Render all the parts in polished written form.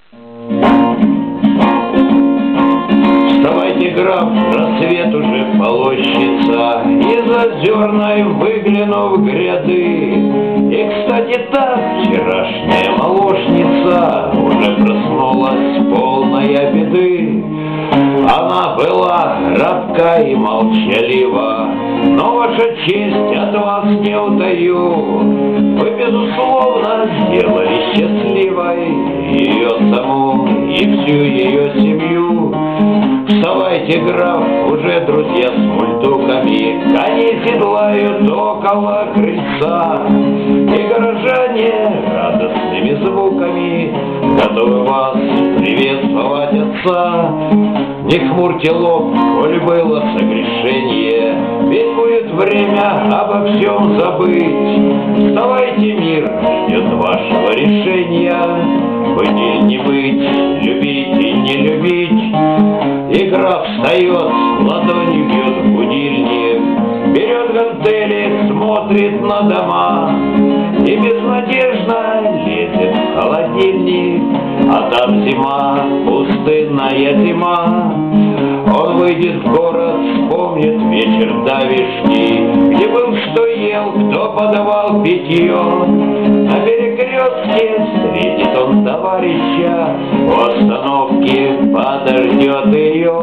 Вставайте, граф, рассвет уже полощется, из озерной выглянув гряды. И, кстати, та вчерашняя молочница уже проснулась полная беды. Она была робка и молчалива, но, ваша честь, от вас не утаю, вы, безусловно, сделали счастливой ее саму и всю ее семью. Вставайте, граф, уже друзья с мультуками коней седлают около крыльца, и горожане радостными звуками готовы вас приветствовать отца. Не хмурьте лоб, коль было согрешение, ведь будет время обо всем забыть. Вставайте, мир ждет вашего решения, быть или не быть, любить и не любить. И граф встает, ладонью бьет в будильник, берет гантели, смотрит на дома и безнадежно лезет в холодильник, а там зима, пустынная зима. Он выйдет в город, вспомнит вечер давишний, где был, что ел, кто подавал питье. На перекрестке встретит он товарища, у остановки подождет ее.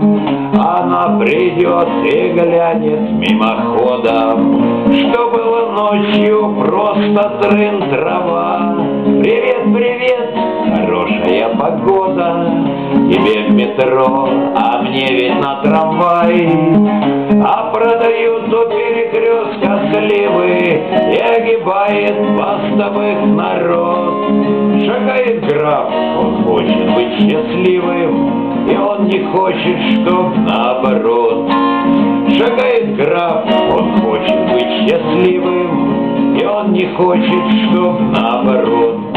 Она придет и глянет мимоходом, что было ночью, просто трын-трава. Привет, привет, хорошая погода, тебе в метро, а мне ведь на трамвай. А продают у перекрестка сливы и огибает постовых народ. Шагает граф, он хочет быть счастливым, и он не хочет, чтоб наоборот. Шагает граф, он хочет быть счастливым, и он не хочет, чтоб наоборот.